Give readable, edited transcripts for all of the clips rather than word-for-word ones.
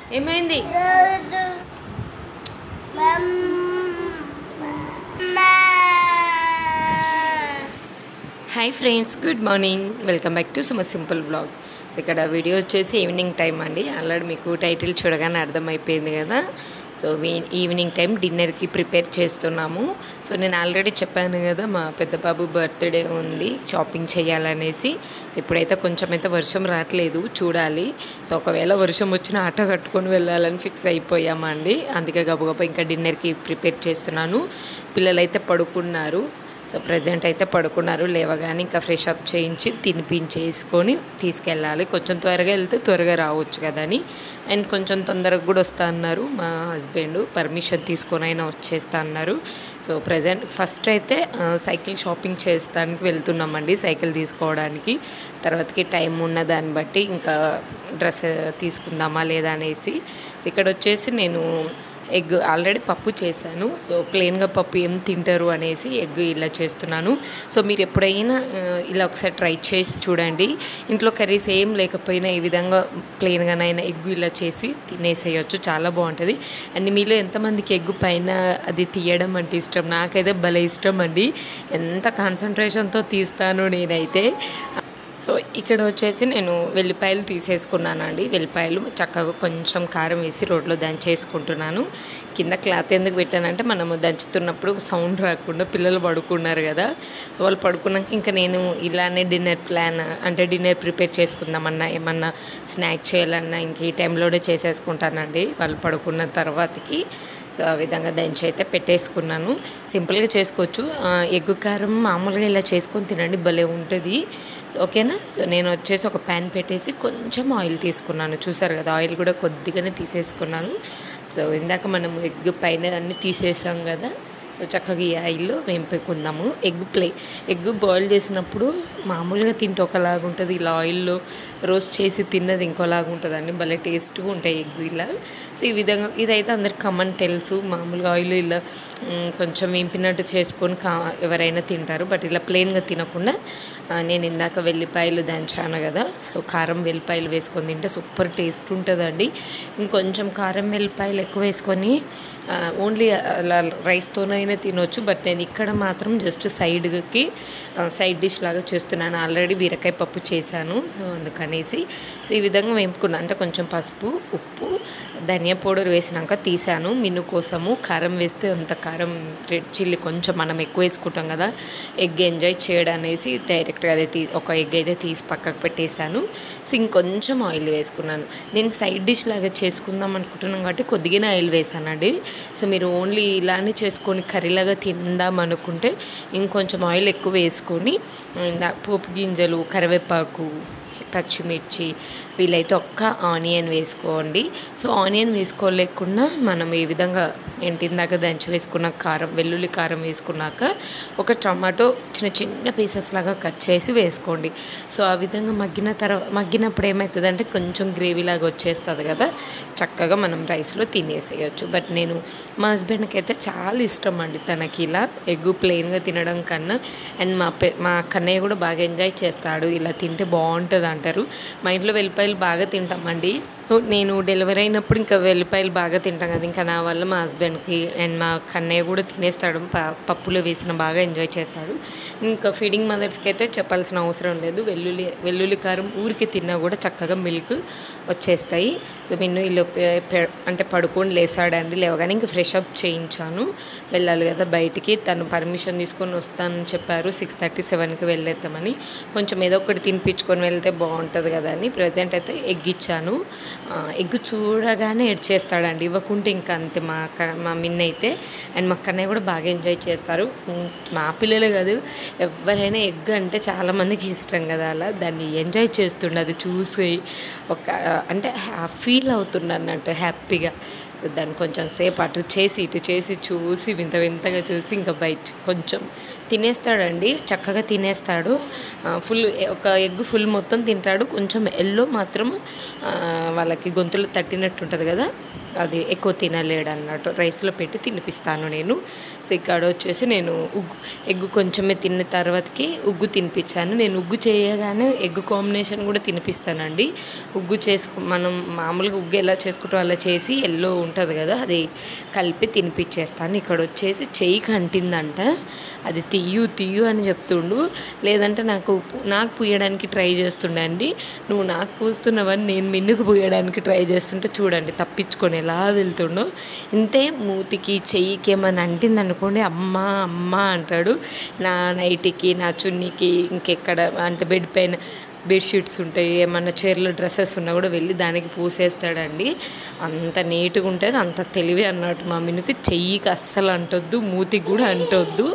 ఏమైంది? Hi friends, good morning. Welcome back to Suma simple blog. So ఇక్కడ video వచ్చేసి evening time అండి. Already మీకు టైటిల్ చూడగానే అర్థమైపోయింది కదా. సో ఈవినింగ్ టైం డిన్నర్కి ప్రిపేర్ చేస్తున్నాము. సో నేను ఆల్రెడీ చెప్పాను కదా, మా పెద్ద బాబు బర్త్డే ఉంది, షాపింగ్ చేయాలనేసి. సో ఇప్పుడైతే కొంచెం అయితే వర్షం రావట్లేదు, చూడాలి. సో ఒకవేళ వర్షం వచ్చిన ఆటో కట్టుకొని వెళ్ళాలని ఫిక్స్ అయిపోయామండి. అందుకే గబగబా ఇంకా డిన్నర్కి ప్రిపేర్ చేస్తున్నాను. పిల్లలైతే పడుకున్నారు. సో ప్రజెంట్ అయితే పడుకున్నారు. లేవగానే ఇంకా ఫ్రెష్ అప్ చేయించి తినిపించేసుకొని తీసుకెళ్ళాలి. కొంచెం త్వరగా వెళ్తే త్వరగా రావచ్చు కదా అని. అండ్ కొంచెం తొందరగా కూడా వస్తా అన్నారు మా హస్బెండ్, పర్మిషన్ తీసుకొని అయినా వచ్చేస్తా అన్నారు. సో ప్రజెంట్ ఫస్ట్ అయితే సైకిల్ షాపింగ్ చేస్తానికి వెళ్తున్నామండి, సైకిల్ తీసుకోవడానికి. తర్వాతకి టైం ఉన్న దాన్ని బట్టి ఇంకా డ్రెస్ తీసుకుందామా లేదా అనేసి. ఇక్కడ వచ్చేసి నేను ఎగ్ ఆల్రెడీ పప్పు చేశాను. సో ప్లెయిన్గా పప్పు ఏం తింటారు అనేసి ఎగ్ ఇలా చేస్తున్నాను. సో మీరు ఎప్పుడైనా ఇలా ఒకసారి ట్రై చేసి చూడండి. ఇంట్లో కర్రీస్ ఏం లేకపోయినా ఈ విధంగా ప్లెయిన్గానైనా ఎగ్ ఇలా చేసి తినేసేయచ్చు, చాలా బాగుంటుంది. అండ్ మీలో ఎంతమందికి ఎగ్ పైన అది తీయడం అంటే ఇష్టం? నాకైతే భలే ఇష్టం అండి, ఎంత కాన్సన్ట్రేషన్తో తీస్తాను నేనైతే. సో ఇక్కడ వచ్చేసి నేను వెల్లిపాయలు తీసేసుకున్నానండి. వెల్లిపాయలు చక్కగా కొంచెం కారం వేసి రోట్లో దంచేసుకుంటున్నాను. కింద క్లాత్ ఎందుకు పెట్టానంటే మనము దంచుతున్నప్పుడు సౌండ్ రాకుండా, పిల్లలు పడుకున్నారు కదా. సో వాళ్ళు పడుకున్నాక ఇంకా నేను ఇలానే డిన్నర్ ప్లాన్ అంటే డిన్నర్ ప్రిపేర్ చేసుకుందామన్నా, ఏమన్నా స్నాక్ చేయాలన్నా ఇంక ఈ టైంలోనే చేసేసుకుంటానండి వాళ్ళు పడుకున్న తర్వాతకి. సో ఆ విధంగా దంచి అయితే పెట్టేసుకున్నాను. సింపుల్గా చేసుకోవచ్చు. ఎగ్ కారం మామూలుగా ఇలా చేసుకొని తినండి, భలే ఉంటుంది. ఓకేనా. సో నేను వచ్చేసి ఒక ప్యాన్ పెట్టేసి కొంచెం ఆయిల్ తీసుకున్నాను. చూసారు కదా, ఆయిల్ కూడా కొద్దిగానే తీసేసుకున్నాను. సో ఇందాక మనము ఎగ్ పైన అన్నీ తీసేసాం కదా. సో చక్కగా ఈ ఆయిల్లో వేంపుకుందాము. ఎగ్ బాయిల్ చేసినప్పుడు మామూలుగా తింటే ఒకలాగా ఉంటుంది, ఇలా ఆయిల్లో రోస్ట్ చేసి తిన్నది ఇంకోలాగా ఉంటుందండి, భలే టేస్ట్గా ఉంటాయి ఎగ్ ఇలా. సో ఈ విధంగా ఇదైతే అందరికి కామన్ తెలుసు. మామూలుగా ఆయిల్ ఇలా కొంచెం వేంపినట్టు చేసుకొని ఎవరైనా తింటారు. బట్ ఇలా ప్లెయిన్గా తినకుండా నేను ఇందాక వెల్లిపాయలు దంచాను కదా, సో కారం వెల్లిపాయలు వేసుకొని తింటే సూపర్ టేస్ట్ ఉంటుందండి. ఇంకొంచెం కారం వెల్లిపాయలు ఎక్కువ వేసుకొని ఓన్లీ అలా రైస్తోనైనా తినొచ్చు. బట్ నేను ఇక్కడ మాత్రం జస్ట్ సైడ్ డిష్ లాగా చేస్తున్నాను. ఆల్రెడీ బీరకాయ పప్పు చేశాను అందుకనేసి. సో ఈ విధంగా వేపుకున్నాను. అంటే కొంచెం పసుపు, ఉప్పు, ధనియా పౌడర్ వేసినాక తీసాను మిన్ను కోసము. కారం వేస్తే అంత కారం, రెడ్ చిల్లీ కొంచెం మనం ఎక్కువ వేసుకుంటాం కదా, ఎగ్ ఎంజాయ్ చేయడం అనేసి డైరెక్ట్గా అదే ఒక ఎగ్ అయితే తీసి పక్కకు పెట్టేశాను. సో ఇంకొంచెం ఆయిల్ వేసుకున్నాను. నేను సైడ్ డిష్ లాగా చేసుకుందాం అనుకుంటున్నాను కాబట్టి కొద్దిగానే ఆయిల్ వేసానండి. సో మీరు ఓన్లీ ఇలానే చేసుకొని కర్రీలాగా తిందాం అనుకుంటే ఇంకొంచెం ఆయిల్ ఎక్కువ వేసుకొని పోపు గింజలు, కరివేపాకు, పచ్చిమిర్చి, వీలైతే ఒక్క ఆనియన్ వేసుకోండి. సో ఆనియన్ వేసుకోలేకుండా మనం ఈ విధంగా ఇందాక దంచి వేసుకున్న కారం, వెల్లుల్లి కారం వేసుకున్నాక ఒక టమాటో చిన్న పీసెస్ లాగా కట్ చేసి వేసుకోండి. సో ఆ విధంగా మగ్గినప్పుడు ఏమవుతుందంటే కొంచెం గ్రేవీ లాగా వచ్చేస్తుంది కదా, చక్కగా మనం రైస్లో తినేసేయచ్చు. బట్ నేను మా హస్బెండ్కి అయితే చాలా ఇష్టం అండి, తనకి ఇలా ఎగ్ ప్లెయిన్గా తినడం కన్నా. అండ్ మా కన్నయ్య కూడా బాగా ఎంజాయ్ చేస్తాడు, ఇలా తింటే బాగుంటుంది అంటారు. మా ఇంట్లో వెల్లిపాయలు బాగా తింటామండి. నేను డెలివరీ అయినప్పుడు ఇంకా వెల్లిపాయలు బాగా తింటాం కదా, ఇంకా నా వల్ల మా హస్బెండ్కి అండ్ మా కన్నయ్య కూడా తినేస్తాడు, పప్పులో వేసిన బాగా ఎంజాయ్ చేస్తాడు. ఇంకా ఫీడింగ్ మదర్స్కి అయితే చెప్పాల్సిన అవసరం లేదు. వెల్లుల్లి కారం ఊరికి తిన్నా కూడా చక్కగా మిల్క్ వచ్చేస్తాయి. సో మిన్ను ఇల్లు అంటే పడుకొని లేసాడండి. లేవగానే ఇంకా ఫ్రెష్ అప్ చేయించాను, వెళ్ళాలి కదా బయటికి. తను పర్మిషన్ తీసుకొని వస్తానని చెప్పారు, 6:37కి వెళ్ళేద్దామని. కొంచెం ఏదో ఒకటి తినిపించుకొని వెళ్తే బాగుంటుంది కదా అని ప్రజెంట్ అయితే ఎగ్ ఇచ్చాను. ఎగ్ చూడగానే ఏడ్చేస్తాడండి, ఇవ్వకుంటే ఇంకా అంతే మా మిన్న అయితే. అండ్ మా కన్నయ్య కూడా బాగా ఎంజాయ్ చేస్తారు. మా పిల్లలే కాదు, ఎవరైనా ఎగ్ అంటే చాలామందికి ఇష్టం కదా, అలా దాన్ని ఎంజాయ్ చేస్తుండే, అది చూసి ఒక అంటే ఫీల్ అవుతుండ అన్నట్టు హ్యాపీగా. దాన్ని కొంచెం సేపు అటు చేసి ఇటు చేసి చూసి వింతగా చూసి ఇంకా బయట కొంచెం తినేస్తాడండి, చక్కగా తినేస్తాడు. ఒక ఎగ్ ఫుల్ మొత్తం తింటాడు. కొంచెం ఎల్లో మాత్రం వాళ్ళకి గొంతులు తట్టినట్టు ఉంటుంది కదా, అది ఎక్కువ తినలేడు అన్నట్టు, రైస్లో పెట్టి తినిపిస్తాను నేను. సో ఇక్కడ వచ్చేసి నేను ఎగ్గు కొంచెమే తిన్న తర్వాతకి ఉగ్గు తినిపించాను. నేను ఉగ్గు చేయగానే ఎగ్ కాంబినేషన్ కూడా తినిపిస్తానండి. ఉగ్గు మనం మామూలుగా ఉగ్గు ఎలా చేసుకుంటాం అలా చేసి ఎల్లో ఉంటుంది కదా, అది కలిపి తినిపించేస్తాను. ఇక్కడ వచ్చేసి చెయ్యికి అంటిందంట, అది తీయు అని చెప్తుండు. లేదంటే నాకు పూయడానికి ట్రై చేస్తుండే అండి. నువ్వు నాకు పూస్తున్నావని నేను మిన్నుకు పూయడానికి ట్రై చేస్తుంటే చూడండి తప్పించుకొని ఎలా వెళ్తుండో. ఇంతే మూతికి చెయ్యికి ఏమైనా అంటింది అనుకోండి అమ్మ అంటాడు. నా నైటీకి, నా చున్నీకి, ఇంకెక్కడ అంటే బెడ్ పైన బెడ్షీట్స్ ఉంటాయి, ఏమన్నా చీరలు డ్రెస్సెస్ ఉన్నా కూడా వెళ్ళి దానికి పూసేస్తాడండి. అంత నీట్గా ఉంటుంది, అంత తెలివి అన్నట్టు మా మిన్నుకి. చెయ్యికి అస్సలు అంటొద్దు, మూతికి కూడా అంటొద్దు.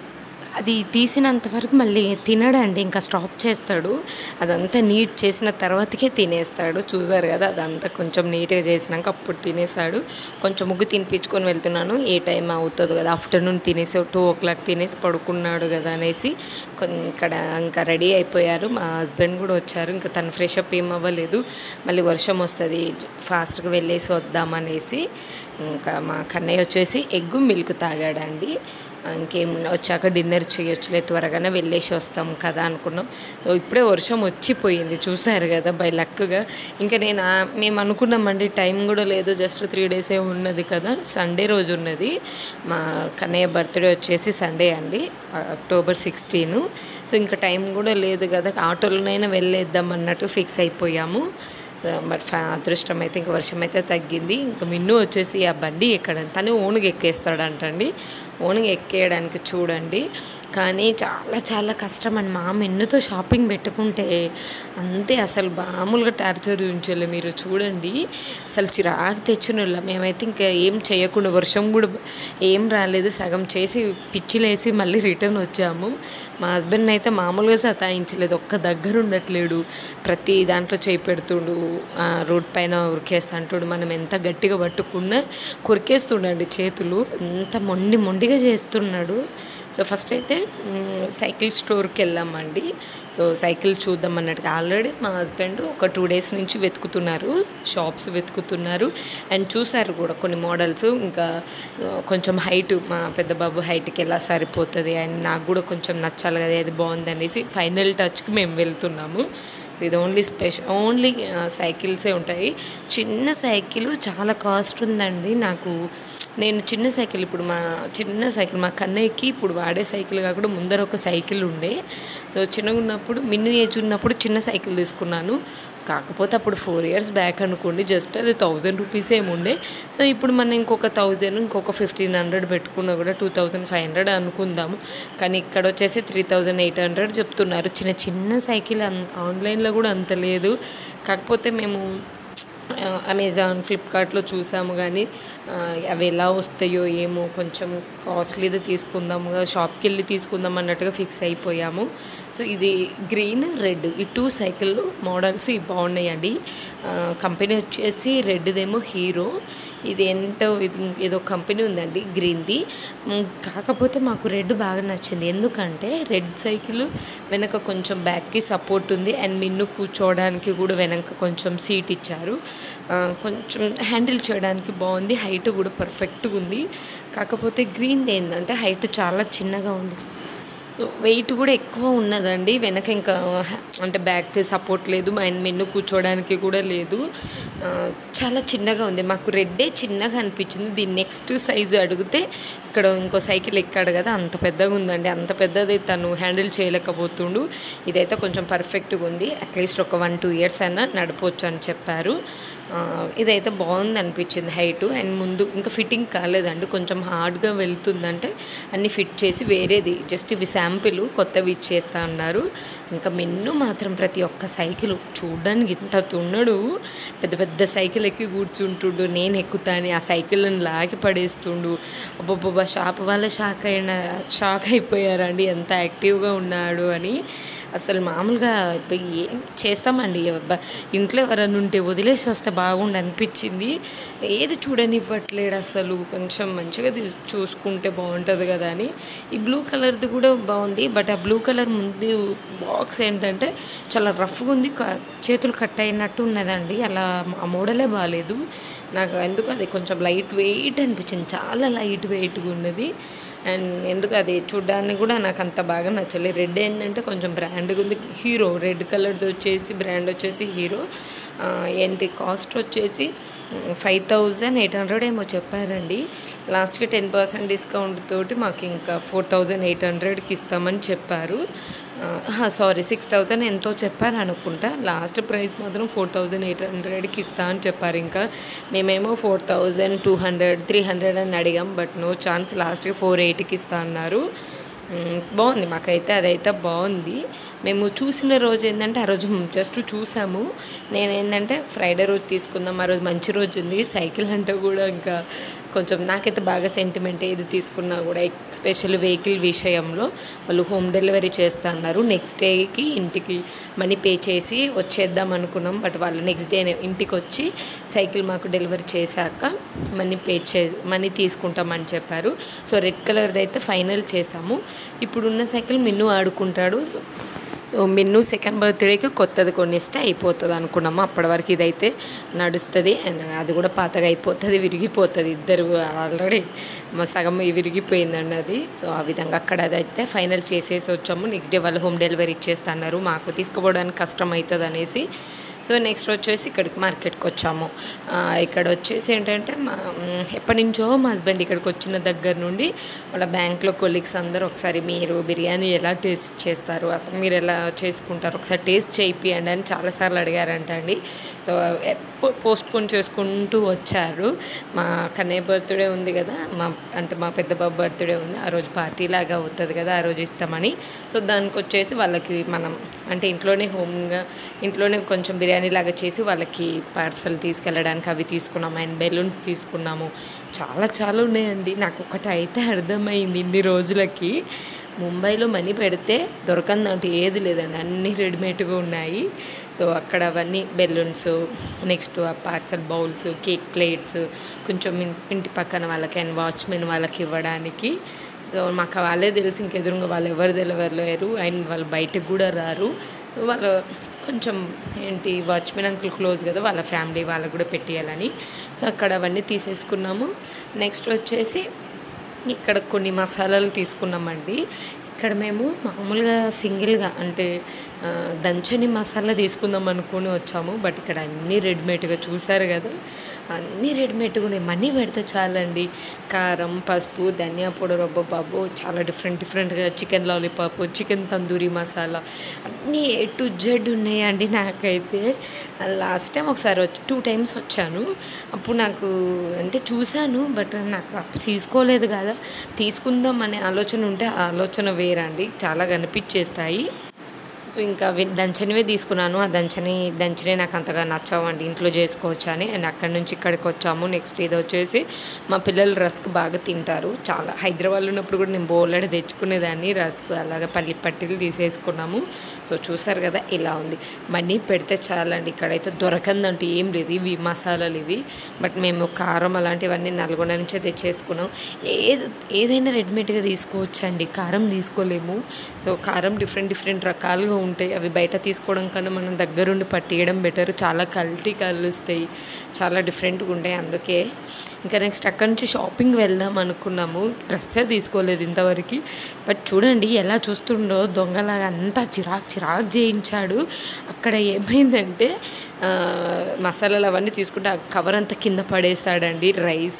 అది తీసినంత వరకు మళ్ళీ తినడండి, ఇంకా స్టాప్ చేస్తాడు. అదంతా నీట్ చేసిన తర్వాతకే తినేస్తాడు. చూసారు కదా, అదంతా కొంచెం నీట్గా చేసినాక అప్పుడు తినేసాడు. కొంచెం ముగ్గు తినిపించుకొని వెళ్తున్నాను, ఏ టైం అవుతుందో కదా, ఆఫ్టర్నూన్ తినేసి 2 o'clock తినేసి పడుకున్నాడు కదా అనేసి ఇక్కడ ఇంకా రెడీ అయిపోయారు. మా హస్బెండ్ కూడా వచ్చారు, ఇంకా తను ఫ్రెష్ అప్ ఏం అవ్వలేదు. మళ్ళీ వర్షం వస్తుంది, ఫాస్ట్గా వెళ్ళేసి వద్దామనేసి. ఇంకా మా కన్నయ్య వచ్చేసి ఎగ్గు మిల్క్ తాగాడండి. ఇంకేం వచ్చాక డిన్నర్ చేయొచ్చులే, త్వరగానే వెళ్ళేసి వస్తాం కదా అనుకున్నాం. ఇప్పుడే వర్షం వచ్చిపోయింది, చూసారు కదా బై లక్గా. ఇంకా మేము అనుకున్నామండి, టైం కూడా లేదు, జస్ట్ 3 days ఉన్నది కదా, సండే రోజు ఉన్నది. మా కన్నయ్య బర్త్డే వచ్చేసి సండే అండి, October 16. సో ఇంకా టైం కూడా లేదు కదా, ఆటోలోనైనా వెళ్ళేద్దాం అన్నట్టు ఫిక్స్ అయిపోయాము. మరి అదృష్టం అయితే ఇంకా వర్షం అయితే తగ్గింది. ఇంకా మిన్ను వచ్చేసి ఆ బండి ఎక్కడ తను ఓన్గా ఎక్కేస్తాడంటండి. ఓన్గా ఎక్కేయడానికి చూడండి, కానీ చాలా కష్టం అండి. మా మిన్నుతో షాపింగ్ పెట్టుకుంటే అంతే, అసలు మామూలుగా టార్చర్ ఉంచలే. మీరు చూడండి, అసలు చిరాకు తెచ్చినోళ్ళ. మేమైతే ఇంకా ఏం చేయకుండా, వర్షం కూడా ఏం రాలేదు, సగం చేసి పిచ్చిలేసి మళ్ళీ రిటర్న్ వచ్చాము. మా హస్బెండ్ అయితే మామూలుగా సతాయించలేదు, ఒక్క దగ్గర ఉండట్లేడు, ప్రతి దాంట్లో చేయి పెడుతుండు, రోడ్ పైన ఉరికేస్తుంటాడు. మనం ఎంత గట్టిగా పట్టుకున్నా కొరికేస్తుండండి చేతులు, ఎంత మొండిగా చేస్తున్నాడు. సో ఫస్ట్ అయితే సైకిల్ స్టోర్కి వెళ్ళామండి. సో సైకిల్ చూద్దాం అన్నట్టుగా. ఆల్రెడీ మా హస్బెండ్ ఒక 2 days నుంచి వెతుకుతున్నారు, షాప్స్ వెతుకుతున్నారు. అండ్ చూసారు కూడా కొన్ని మోడల్స్. ఇంకా కొంచెం హైట్, మా పెద్ద బాబు హైట్కి ఎలా సరిపోతుంది, అండ్ నాకు కూడా కొంచెం నచ్చాలి కదా, అది బాగుంది అనేసి ఫైనల్ టచ్కి మేము వెళ్తున్నాము. ఇది ఓన్లీ సైకిల్సే ఉంటాయి. చిన్న సైకిల్ చాలా కాస్ట్ ఉందండి. నేను చిన్న సైకిల్, మా కన్నయ్యకి ఇప్పుడు వాడే సైకిల్ కాకుండా ముందర ఒక సైకిల్ ఉండే. సో చిన్నగా ఉన్నప్పుడు, మిన్ను ఏజ్ ఉన్నప్పుడు చిన్న సైకిల్ తీసుకున్నాను. కాకపోతే అప్పుడు 4 years బ్యాక్ అనుకోండి, జస్ట్ అది 1000 rupees ఏముండే. సో ఇప్పుడు మనం ఇంకొక 1000, ఇంకొక 1500 పెట్టుకున్నా కూడా 2500 అనుకుందాము. కానీ ఇక్కడ వచ్చేసి 3800 చెప్తున్నారు. చిన్న సైకిల్ ఆన్లైన్లో కూడా అంత లేదు. కాకపోతే మేము అమెజాన్, ఫ్లిప్కార్ట్లో చూసాము, కానీ అవి ఎలా వస్తాయో ఏమో, కొంచెం కాస్ట్లీది తీసుకుందాము, షాప్కి వెళ్ళి తీసుకుందాం అన్నట్టుగా ఫిక్స్ అయిపోయాము. సో ఇది గ్రీన్, రెడ్, ఈ 2 సైకిల్ మోడల్స్ బాగున్నాయండి. కంపెనీ వచ్చేసి రెడ్దేమో హీరో, ఇది ఏదో కంపెనీ ఉందండి గ్రీన్ది. కాకపోతే మాకు రెడ్ బాగా నచ్చింది, ఎందుకంటే రెడ్ సైకిల్ వెనక కొంచెం బ్యాక్కి సపోర్ట్ ఉంది, అండ్ మిన్ను కూర్చోవడానికి కూడా వెనక కొంచెం సీట్ ఇచ్చారు. కొంచెం హ్యాండిల్ చేయడానికి బాగుంది, హైట్ కూడా పర్ఫెక్ట్గా ఉంది. కాకపోతే గ్రీన్ది ఏంటంటే హైట్ చాలా చిన్నగా ఉంది. సో వెయిట్ కూడా ఎక్కువ ఉన్నదండి, వెనక ఇంకా అంటే బ్యాక్ సపోర్ట్ లేదు, అండ్ మిన్ను కూర్చోవడానికి కూడా లేదు, చాలా చిన్నగా ఉంది. మాకు రెడ్డే చిన్నగా అనిపించింది. దీని నెక్స్ట్ సైజు అడిగితే ఇక్కడ ఇంకో సైకిల్ ఎక్కాడు కదా, అంత పెద్దగా ఉందండి. అంత పెద్దది తను హ్యాండిల్ చేయలేకపోతుండు. ఇదైతే కొంచెం పర్ఫెక్ట్గా ఉంది, అట్లీస్ట్ ఒక 1-2 years అయినా నడపవచ్చు అని చెప్పారు. ఇదైతే బాగుంది అనిపించింది హైటు. అండ్ ముందు ఇంకా ఫిట్టింగ్ కాలేదండి, కొంచెం హార్డ్గా వెళ్తుందంటే అన్నీ ఫిట్ చేసి వేరేది జస్ట్ ఇవి శాంపిల్ కొత్తవి ఇచ్చేస్తా అన్నారు. ఇంకా మిన్ను మాత్రం ప్రతి ఒక్క సైకిల్ చూడడానికి ఇంత తున్నాడు, పెద్ద సైకిల్ ఎక్కి కూర్చుంటుండు, నేను ఎక్కుతాను ఆ సైకిల్ని లాగి పడేస్తుండు. షాప్ వాళ్ళ షాక్ అయిపోయారండి ఎంత యాక్టివ్గా ఉన్నాడు అని. అసలు మామూలుగా ఏం చేస్తామండి, ఇంట్లో ఎవరైనా ఉంటే వదిలేసి వస్తే బాగుండు అనిపించింది. ఏది చూడనివ్వట్లేడు అసలు. కొంచెం మంచిగా చూసుకుంటే బాగుంటుంది కదా అని. ఈ బ్లూ కలర్ది కూడా బాగుంది, బట్ ఆ బ్లూ కలర్ ముందు బాక్స్ ఏంటంటే చాలా రఫ్గా ఉంది, చేతులు కట్ అయినట్టు ఉన్నదండి. అలా ఆ మోడలే బాగాలేదు నాకు. ఎందుకు అది కొంచెం లైట్ వెయిట్ అనిపించింది, చాలా లైట్ వెయిట్గా ఉన్నది. అండ్ ఎందుకు అది చూడ్డానికి కూడా నాకు అంత బాగా నచ్చలేదు. రెడ్ ఏంటంటే కొంచెం బ్రాండ్గా ఉంది, హీరో రెడ్ కలర్ది వచ్చేసి బ్రాండ్ వచ్చేసి హీరో. ఎంత కాస్ట్ వచ్చేసి 5800 ఏమో చెప్పారండి. లాస్ట్కి 10% డిస్కౌంట్ తోటి మాకు ఇంకా 4800కి ఇస్తామని చెప్పారు. సారీ 6000 ఎంతో చెప్పారు అనుకుంటా. లాస్ట్ ప్రైస్ మాత్రం 4800కి ఇస్తా అని చెప్పారు. ఇంకా మేమేమో 4200 300 అని అడిగాం, బట్ నో ఛాన్స్, లాస్ట్కి 480కి ఇస్తా అన్నారు. బాగుంది, మాకైతే అదైతే బాగుంది. మేము చూసిన రోజు ఏంటంటే ఆ రోజు జస్ట్ చూసాము. నేనేంటంటే ఫ్రైడే రోజు తీసుకుందాం, ఆ రోజు మంచి రోజు ఉంది. సైకిల్ అంటే కూడా ఇంకా కొంచెం నాకైతే బాగా సెంటిమెంట్, ఏది తీసుకున్నా కూడా ఎస్పెషల్లీ వెహికల్ విషయంలో. వాళ్ళు హోమ్ డెలివరీ చేస్తా అన్నారు. నెక్స్ట్ డేకి ఇంటికి మనీ పే చేసి వచ్చేద్దాం అనుకున్నాం, బట్ వాళ్ళు నెక్స్ట్ డే ఇంటికి వచ్చి సైకిల్ మాకు డెలివరీ చేశాక మనీ తీసుకుంటామని చెప్పారు. సో రెడ్ కలర్ది అయితే ఫైనల్ చేసాము. ఇప్పుడున్న సైకిల్ మిన్ను ఆడుకుంటాడు. మిన్ను సెకండ్ బర్త్డేకి కొత్తది కొనిస్తే అయిపోతుంది అనుకున్నాము. అప్పటి వరకు ఇదైతే నడుస్తుంది, అండ్ అది కూడా పాతగా అయిపోతుంది, విరిగిపోతుంది. ఇద్దరు ఆల్రెడీ సగం విరిగిపోయిందండి అది. సో ఆ విధంగా అక్కడ అదైతే ఫైనల్ చేసేసి వచ్చాము. నెక్స్ట్ డే వాళ్ళు హోమ్ డెలివరీ ఇచ్చేస్తా అన్నారు. మాకు తీసుకుపోవడానికి కష్టం అవుతుంది అనేసి సో నెక్స్ట్ వచ్చేసి ఇక్కడికి మార్కెట్కి వచ్చాము. ఇక్కడ వచ్చేసి ఏంటంటే ఎప్పటి నుంచో మా హస్బెండ్ ఇక్కడికి వచ్చిన దగ్గర నుండి వాళ్ళ బ్యాంక్లో కొలీగ్స్ అందరూ ఒకసారి మీరు బిర్యానీ ఎలా టేస్ట్ చేస్తారు, అసలు మీరు ఎలా చేసుకుంటారు, ఒకసారి టేస్ట్ చేయిపియండి అని చాలాసార్లు అడిగారంట అండి. సో పోస్ట్పోన్ చేసుకుంటూ వచ్చారు. మా కన్నయ్య బర్త్డే ఉంది కదా, మా పెద్ద బాబు బర్త్డే ఉంది, ఆ రోజు పార్టీ లాగా అవుతుంది కదా, ఆ రోజు ఇస్తామని. సో దానికి వచ్చేసి వాళ్ళకి మనం అంటే ఇంట్లోనే కొంచెం బిర్యానీ లాగా చేసి వాళ్ళకి పార్సల్ తీసుకెళ్ళడానికి అవి తీసుకున్నాము. అండ్ బెలూన్స్ తీసుకున్నాము. చాలా ఉన్నాయండి. నాకు ఒకటి అయితే అర్థమైంది, ఇన్ని రోజులకి ముంబైలో మనీ పెడితే దొరకందంటే ఏది లేదండి, అన్నీ రెడీమేడ్గా ఉన్నాయి. సో అక్కడ అవన్నీ బెలూన్స్, నెక్స్ట్ ఆ పార్సల్ బౌల్స్, కేక్ ప్లేట్స్, కొంచెం ఇంటి పక్కన వాళ్ళకి అండ్ వాచ్మెన్ వాళ్ళకి ఇవ్వడానికి. సో మాకు వాళ్ళే తెలిసి ఇంకెదురుగా వాళ్ళు ఎవరు తెలియలేరు, అండ్ వాళ్ళు బయటకు కూడా రారు. సో వాళ్ళు కొంచెం వాచ్మెన్ అంకుల్ క్లోజ్ కదా, వాళ్ళ ఫ్యామిలీ వాళ్ళకు కూడా పెట్టేయాలని. సో అక్కడ అవన్నీ తీసేసుకున్నాము. నెక్స్ట్ వచ్చేసి ఇక్కడ కొన్ని మసాలాలు తీసుకున్నామండి. ఇక్కడ మేము మామూలుగా సింగిల్గా అంటే దంచని మసాలా తీసుకుందాం అనుకుని వచ్చాము, బట్ ఇక్కడ అన్నీ రెడీమేడ్గా చూసారు కదా, అన్నీ రెడీమేడ్గా ఉన్నాయి. మనీ పెడితే చాలండి. కారం, పసుపు, ధనియా పౌడర్, బాబు చాలా డిఫరెంట్గా chicken lollipop, chicken tandoori masala అన్నీ A to Z ఉన్నాయండి. నాకైతే లాస్ట్ టైం ఒకసారి 2 times వచ్చాను. అప్పుడు నాకు అంటే చూశాను, బట్ నాకు తీసుకోలేదు కదా, తీసుకుందాం అనే ఆలోచన ఉంటే ఆ ఆలోచన వేరండి, చాలా కనిపించేస్తాయి. సో ఇంకా దంచనివే తీసుకున్నాను. ఆ దంచని నాకు అంతగా నచ్చవండి, ఇంట్లో చేసుకోవచ్చు అని. అండ్ అక్కడి నుంచి ఇక్కడికి వచ్చాము. నెక్స్ట్ ఇది వచ్చేసి మా పిల్లలు రస్క్ బాగా తింటారు. చాలా హైదరాబాద్లో ఉన్నప్పుడు కూడా నేను బోలెడు తెచ్చుకునేదాన్ని రస్క్, అలాగే పల్లి పట్టీలు తీసేసుకున్నాము. సో చూసారు కదా ఇలా ఉంది. మనీ పెడితే చాలండి. ఇక్కడైతే దొరకందంటే ఏం లేదు, ఇవి మసాలాలు ఇవి. బట్ మేము కారం అలాంటివన్నీ నల్గొండ నుంచే తెచ్చేసుకున్నాం. ఏదైనా రెడీమేడ్గా తీసుకోవచ్చండి, కారం తీసుకోలేము. సో కారం డిఫరెంట్ రకాలుగా ఉంటాయి. అవి బయట తీసుకోవడం కన్నా మనం దగ్గరుండి పట్టియడం బెటర్. చాలా కల్తీ కలుస్తాయి, చాలా డిఫరెంట్గా ఉంటాయి. అందుకే ఇంకా నెక్స్ట్ అక్కడి నుంచి షాపింగ్ వెళ్దాం అనుకున్నాము. డ్రెస్సే తీసుకోలేదు ఇంతవరకు, బట్ చూడండి ఎలా చూస్తుండో దొంగలాగా అంతా చిరాకు చేయించాడు. అక్కడ ఏమైందంటే మసాలాలు అవన్నీ తీసుకుంటే ఆ కవర్ అంతా కింద పడేస్తాడండి.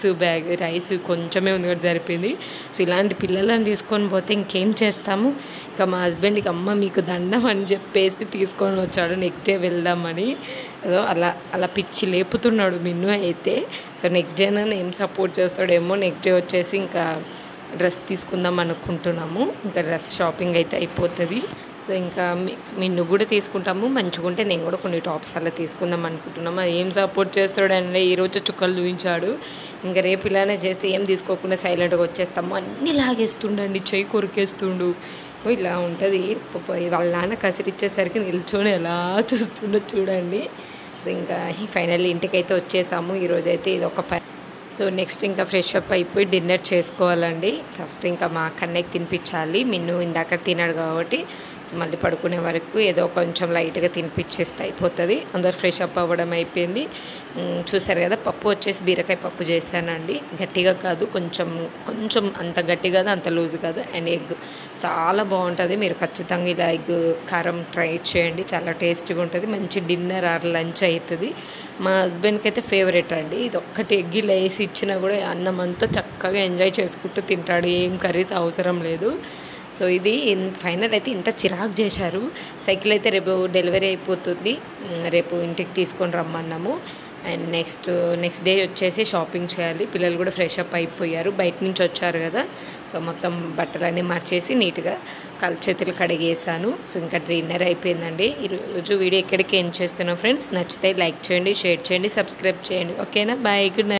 రైస్ కొంచెమే ఉంది కూడా సరిపోయింది. సో ఇలాంటి పిల్లలను తీసుకొని పోతే ఇంకేం చేస్తాము. ఇంకా మా హస్బెండ్కి అమ్మ మీకు దండం అని చెప్పేసి తీసుకొని వచ్చాడు నెక్స్ట్ డే వెళ్దామని. సో అలా పిచ్చి లేపుతున్నాడు మిన్ను అయితే. సో నెక్స్ట్ డే నన్ను ఏం సపోర్ట్ చేస్తాడేమో. నెక్స్ట్ డే వచ్చేసి ఇంకా డ్రెస్ తీసుకుందాం అనుకుంటున్నాము. ఇంకా డ్రెస్ షాపింగ్ అయితే అయిపోతుంది. సో ఇంకా మిన్ను కూడా తీసుకుంటాము. మంచిగా ఉంటే నేను కూడా కొన్ని టాప్స్ అలా తీసుకుందాం అనుకుంటున్నాము. అది ఏం సపోర్ట్ చేస్తాడంటే ఈరోజు చుక్కలు చూపించాడు. ఇంకా రేపు ఇలానే చేస్తే ఏం తీసుకోకుండా సైలెంట్గా వచ్చేస్తాము. అన్నీ లాగేస్తుండండి, చెయ్యి కొరికేస్తుండు. ఇలా ఉంటుంది. వాళ్ళ నాన్న కసిరిచ్చేసరికి నిల్చొని ఎలా చూస్తుండో చూడండి. ఇంకా ఫైనల్లీ ఇంటికైతే వచ్చేసాము. ఈరోజైతే ఇది ఒక సో నెక్స్ట్ ఇంకా ఫ్రెష్ అప్ అయిపోయి డిన్నర్ చేసుకోవాలండి. ఫస్ట్ ఇంకా మా కన్నయ్యకి తినిపించాలి. మిన్ను ఇందాక తినాడు కాబట్టి సో మళ్ళీ పడుకునే వరకు ఏదో కొంచెం లైట్గా తినిపించేస్తే అయిపోతుంది. అందరు ఫ్రెష్ అప్ అవ్వడం అయిపోయింది. చూసారు కదా, పప్పు వచ్చేసి బీరకాయ పప్పు చేశానండి. గట్టిగా కాదు, కొంచెం కొంచెం అంత గట్టి కాదు, అంత లూజ్ కాదు. అండ్ ఎగ్ చాలా బాగుంటుంది. మీరు ఖచ్చితంగా ఇలా ఎగ్ కారం ట్రై చేయండి, చాలా టేస్టీగా ఉంటుంది. మంచి డిన్నర్ ఆర్ లంచ్ అవుతుంది. మా హస్బెండ్కి అయితే ఫేవరెట్ అండి. ఇది ఒక్కటి ఎగ్ ఇలా వేసి ఇచ్చినా కూడా అన్నం అంతా చక్కగా ఎంజాయ్ చేసుకుంటూ తింటాడు. ఏం కర్రీస్ అవసరం లేదు. సో ఇది ఫైనల్ అయితే ఇంత చిరాకు చేశారు. సైకిల్ అయితే రేపు డెలివరీ అయిపోతుంది, రేపు ఇంటికి తీసుకొని రమ్మన్నాము. అండ్ నెక్స్ట్ డే వచ్చేసి షాపింగ్ చేయాలి. పిల్లలు కూడా ఫ్రెష్ అప్ అయిపోయారు, బయట నుంచి వచ్చారు కదా. సో మొత్తం బట్టలన్నీ మార్చేసి నీట్గా చేతులు కడిగేసాను. సో ఇంకా డిన్నర్ అయిపోయిందండి. ఈరోజు వీడియో ఎక్కడికి ఎండ్ చేస్తున్నాం ఫ్రెండ్స్. నచ్చితే లైక్ చేయండి, షేర్ చేయండి, సబ్స్క్రైబ్ చేయండి. ఓకేనా, బాయ్, గుడ్ నైట్.